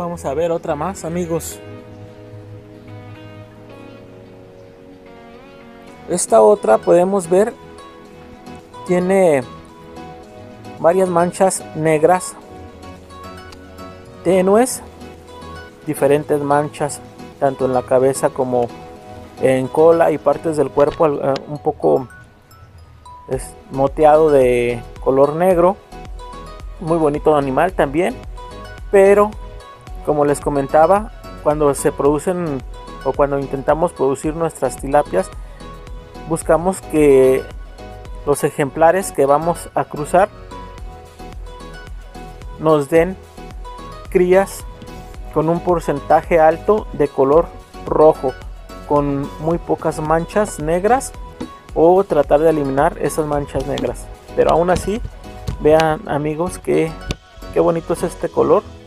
Vamos a ver otra más, amigos. Esta otra podemos ver tiene varias manchas negras tenues, diferentes manchas tanto en la cabeza como en cola y partes del cuerpo, un poco moteado de color negro. Muy bonito animal también, pero como les comentaba, cuando se producen o cuando intentamos producir nuestras tilapias, buscamos que los ejemplares que vamos a cruzar nos den crías con un porcentaje alto de color rojo, con muy pocas manchas negras, o tratar de eliminar esas manchas negras. Pero aún así, vean, amigos, qué bonito es este color.